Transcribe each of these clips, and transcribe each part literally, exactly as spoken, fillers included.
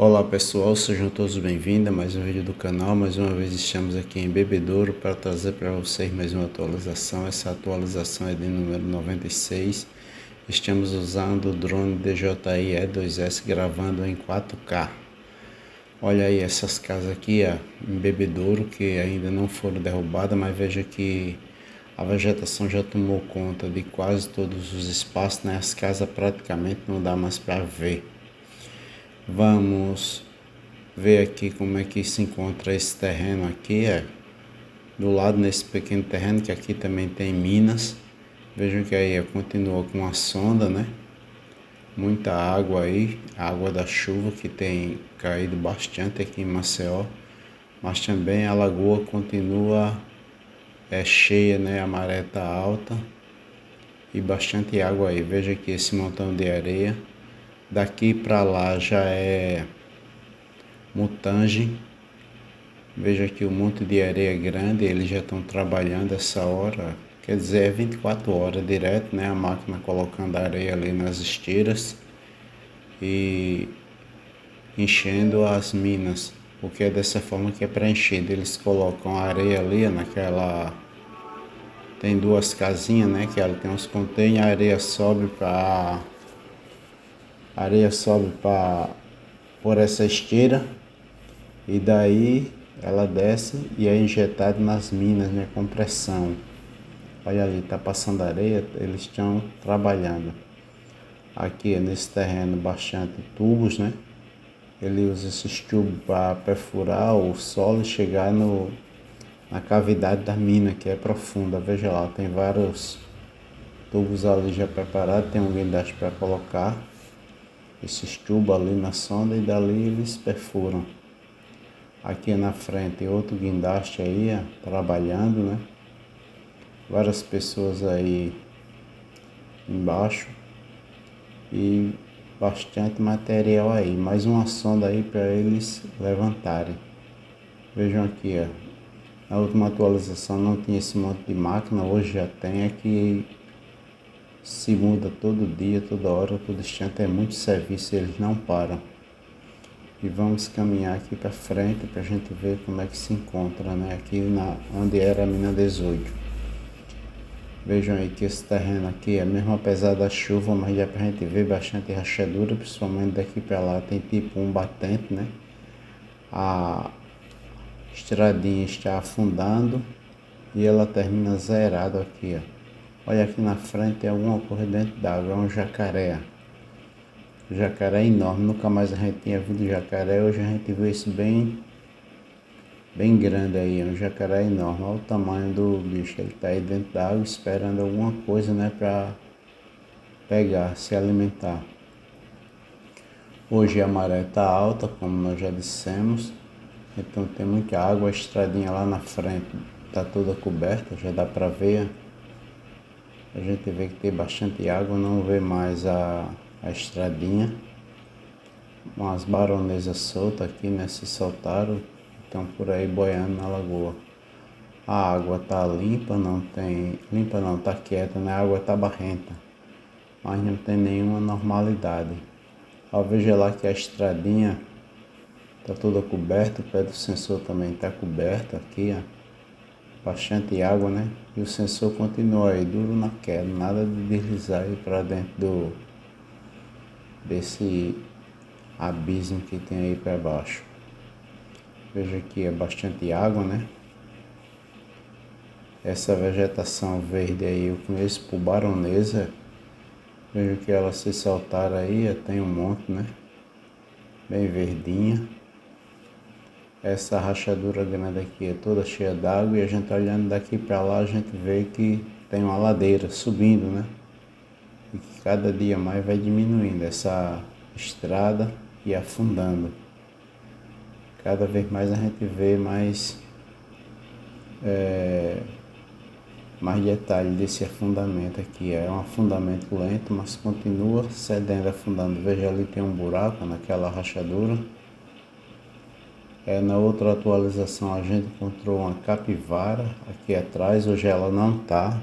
Olá pessoal, sejam todos bem-vindos a mais um vídeo do canal. Mais uma vez estamos aqui em Bebedouro para trazer para vocês mais uma atualização. Essa atualização é de número noventa e seis. Estamos usando o drone D J I E dois S gravando em quatro K. Olha aí essas casas aqui ó, em Bebedouro que ainda não foram derrubadas, mas veja que a vegetação já tomou conta de quase todos os espaços, né? As casas praticamente não dá mais para ver. Vamos ver aqui como é que se encontra esse terreno aqui, é do lado nesse pequeno terreno, que aqui também tem minas. Vejam que aí continua com a sonda, né? Muita água aí, água da chuva que tem caído bastante aqui em Maceió, mas também a lagoa continua é cheia, né? A maré tá alta e bastante água aí. Veja aqui esse montão de areia. Daqui para lá já é Mutange. Veja aqui o monte de areia grande, eles já estão trabalhando essa hora, quer dizer, é vinte e quatro horas direto, né? A máquina colocando a areia ali nas esteiras e enchendo as minas, porque é dessa forma que é preenchido. Eles colocam a areia ali naquela, tem duas casinhas, né? Que ela tem uns containers, a areia sobe para a areia sobe para por essa esteira e daí ela desce e é injetada nas minas, né, com pressão. Olha ali, tá passando areia, eles estão trabalhando. Aqui nesse terreno bastante tubos, né? Ele usa esses tubos para perfurar o solo e chegar no, na cavidade da mina, que é profunda. Veja lá, tem vários tubos ali já preparados, tem um guindaste para colocar esses tubos ali na sonda e dali eles perfuram. Aqui na frente outro guindaste aí, ó, trabalhando, né? Várias pessoas aí embaixo e bastante material aí. Mais uma sonda aí para eles levantarem. Vejam aqui, ó. Na última atualização não tinha esse monte de máquina, hoje já tem. Aqui se muda todo dia, toda hora, todo instante, é muito serviço, eles não param. E vamos caminhar aqui para frente para a gente ver como é que se encontra, né? Aqui na, onde era a mina dezoito. Vejam aí que esse terreno aqui é mesmo apesar da chuva, mas dá para a gente ver bastante rachadura, principalmente daqui para lá tem tipo um batente, né? A estradinha está afundando e ela termina zerada aqui, ó. Olha aqui na frente tem alguma coisa dentro d'água, é um jacaré. O jacaré é enorme, nunca mais a gente tinha visto jacaré, hoje a gente viu isso bem, bem grande aí, é um jacaré enorme. Olha o tamanho do bicho, ele está aí dentro d'água esperando alguma coisa, né, para pegar, se alimentar. Hoje a maré está alta, como nós já dissemos, então tem muita água, a estradinha lá na frente está toda coberta, já dá para ver. A gente vê que tem bastante água, não vê mais a, a estradinha. Umas baronesas soltas aqui, né? Se soltaram, estão por aí boiando na lagoa. A água tá limpa, não tem... Limpa não, tá quieta, né? A água tá barrenta, mas não tem nenhuma normalidade. Ó, veja lá que a estradinha tá toda coberta, o pé do sensor também tá coberto aqui, ó. Bastante água, né? E o sensor continua aí duro na queda, nada de deslizar aí para dentro do desse abismo que tem aí para baixo. Veja que é bastante água, né? Essa vegetação verde aí eu conheço por baronesa. Veja que ela se soltaram aí, tem um monte, né? Bem verdinha. Essa rachadura grande aqui é toda cheia d'água e a gente olhando daqui para lá a gente vê que tem uma ladeira subindo, né? E que cada dia mais vai diminuindo essa estrada e afundando. Cada vez mais a gente vê mais, é, mais detalhe desse afundamento aqui. É um afundamento lento, mas continua cedendo, afundando. Veja ali tem um buraco naquela rachadura. É, na outra atualização a gente encontrou uma capivara aqui atrás, hoje ela não tá.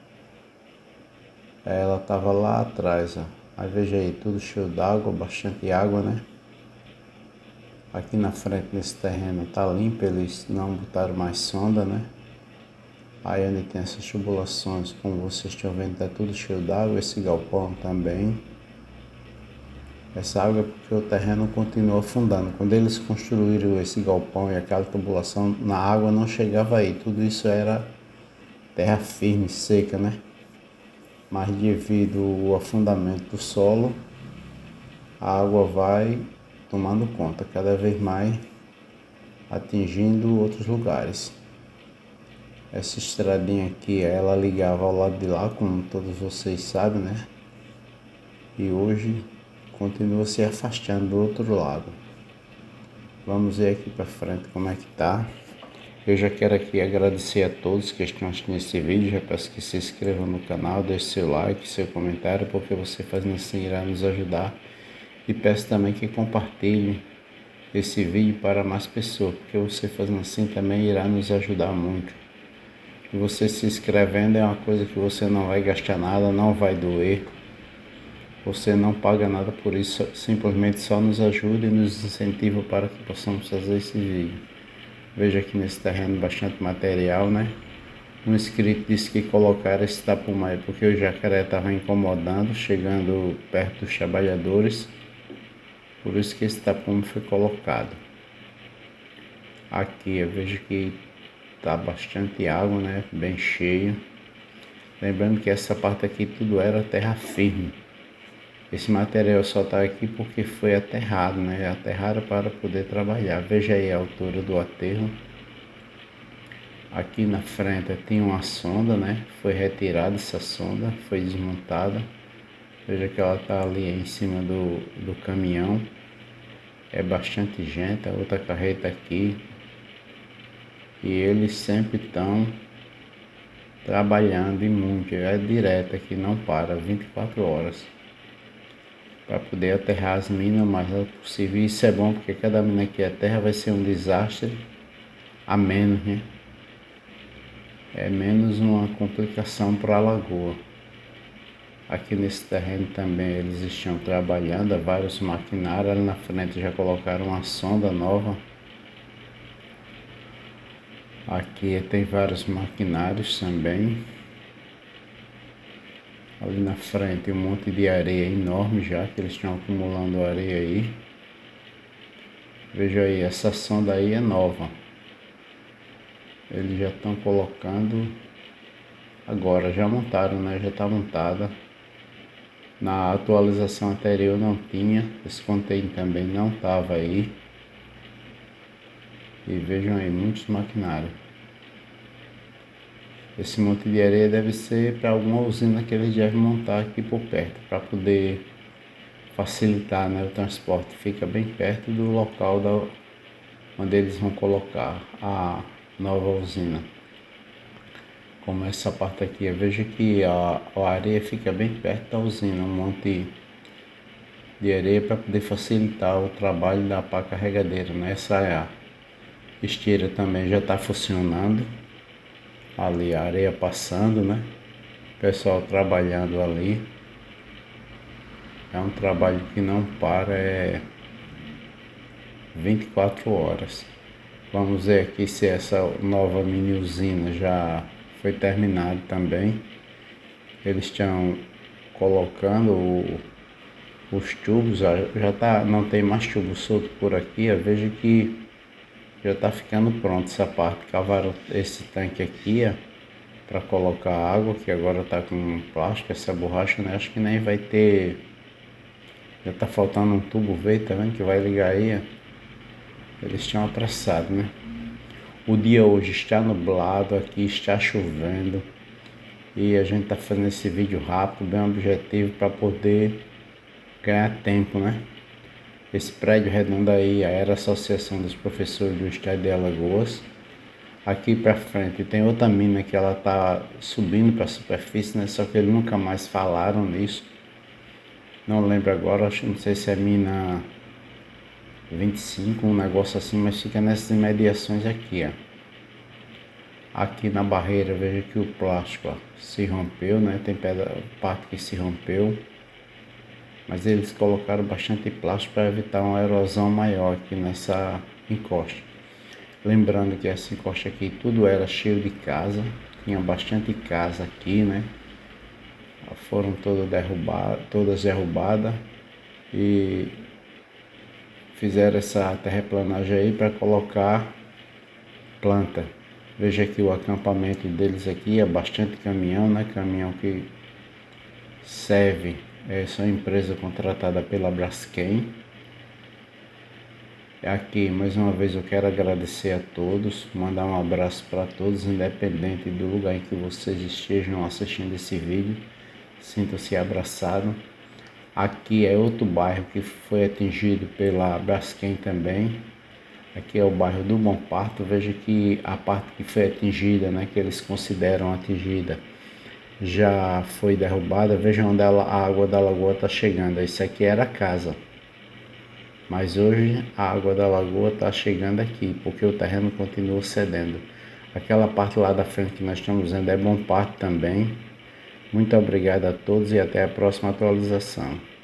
Ela tava lá atrás, ó. Aí veja aí, tudo cheio d'água, bastante água, né? Aqui na frente desse terreno tá limpo, eles não botaram mais sonda, né? Aí onde tem essas tubulações, como vocês estão vendo, tá tudo cheio d'água, esse galpão também. Essa água é porque o terreno continua afundando. Quando eles construíram esse galpão e aquela tubulação, na água não chegava aí. Tudo isso era terra firme, seca, né? Mas devido ao afundamento do solo, a água vai tomando conta cada vez mais, atingindo outros lugares. Essa estradinha aqui, ela ligava ao lado de lá, como todos vocês sabem, né? E hoje continua se afastando do outro lado. Vamos ver aqui para frente como é que tá. Eu já quero aqui agradecer a todos que estão assistindo esse vídeo. Já peço que se inscrevam no canal, deixe seu like, seu comentário, porque você fazendo assim irá nos ajudar. E peço também que compartilhe esse vídeo para mais pessoas, porque você fazendo assim também irá nos ajudar muito. E você se inscrevendo é uma coisa que você não vai gastar nada, não vai doer. Você não paga nada por isso, simplesmente só nos ajuda e nos incentiva para que possamos fazer esse vídeo. Veja aqui nesse terreno bastante material, né? Um inscrito disse que colocaram esse tapume aí porque o jacaré estava incomodando, chegando perto dos trabalhadores. Por isso que esse tapume foi colocado. Aqui eu vejo que tá bastante água, né? Bem cheio. Lembrando que essa parte aqui tudo era terra firme. Esse material só está aqui porque foi aterrado, né? Aterraram para poder trabalhar. Veja aí a altura do aterro. Aqui na frente tem uma sonda, né? Foi retirada essa sonda, foi desmontada. Veja que ela está ali em cima do, do caminhão. É bastante gente, a outra carreta aqui. E eles sempre estão trabalhando e muito. É direto aqui, não para, vinte e quatro horas. Para poder aterrar as minas o mais rápido possível. E isso é bom porque cada mina que aterra vai ser um desastre a menos, né? É menos uma complicação para a lagoa. Aqui nesse terreno também eles estão trabalhando, há vários maquinários. Ali na frente já colocaram uma sonda nova. Aqui tem vários maquinários também. Ali na frente um monte de areia enorme já, que eles estão acumulando areia aí. Veja aí, essa sonda aí é nova. Eles já estão colocando agora, já montaram, né? Já está montada. Na atualização anterior não tinha, esse container também não estava aí. E vejam aí, muitos maquinários. Esse monte de areia deve ser para alguma usina que eles devem montar aqui por perto, para poder facilitar, né, o transporte. Fica bem perto do local da, onde eles vão colocar a nova usina. Como essa parte aqui, veja que a, a areia fica bem perto da usina, um monte de areia para poder facilitar o trabalho da pá carregadeira, né? Essa é a esteira também já está funcionando. Ali a areia passando, né? O pessoal trabalhando ali. É um trabalho que não para, é vinte e quatro horas. Vamos ver aqui se essa nova mini usina já foi terminada também. Eles estão colocando o, os tubos, já tá, não tem mais tubo solto por aqui. Eu vejo que já está ficando pronto essa parte. Cavaram esse tanque aqui para colocar água, que agora está com plástico, essa borracha, né? Acho que nem vai ter. Já está faltando um tubo verde, tá vendo? Que vai ligar aí. Ó. Eles tinham apressado, né? O dia hoje está nublado, aqui está chovendo. E a gente está fazendo esse vídeo rápido, bem objetivo, para poder ganhar tempo, né? Esse prédio redondo aí era a Associação dos Professores do Estado de Alagoas. Aqui para frente tem outra mina que ela tá subindo para a superfície, né? Só que eles nunca mais falaram nisso. Não lembro agora, acho, não sei se é mina vinte e cinco, um negócio assim, mas fica nessas imediações aqui, ó. Aqui na barreira, veja que o plástico, ó, se rompeu, né? Tem pedra, parte que se rompeu. mas eles colocaram bastante plástico para evitar uma erosão maior aqui nessa encosta. Lembrando que essa encosta aqui tudo era cheio de casa, tinha bastante casa aqui, né? Foram todas derrubadas, todas derrubadas e fizeram essa terraplanagem aí para colocar planta. Veja aqui o acampamento deles aqui, é bastante caminhão, né? Caminhão que serve, essa é uma empresa contratada pela Braskem. Aqui, mais uma vez, eu quero agradecer a todos, mandar um abraço para todos, independente do lugar em que vocês estejam assistindo esse vídeo. Sintam-se abraçados. Aqui é outro bairro que foi atingido pela Braskem também. Aqui é o bairro do Bom Parto. Veja que a parte que foi atingida, né, que eles consideram atingida, já foi derrubada. Veja onde ela, a água da lagoa está chegando. Isso aqui era a casa. Mas hoje a água da lagoa está chegando aqui, porque o terreno continua cedendo. Aquela parte lá da frente que nós estamos vendo é Bom Parto também. Muito obrigado a todos e até a próxima atualização.